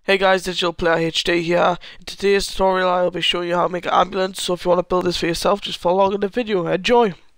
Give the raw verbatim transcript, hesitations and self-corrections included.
Hey guys, Digital Player H D here. In today's tutorial I'll be showing you how to make an ambulance, so if you want to build this for yourself, just follow along in the video. Enjoy!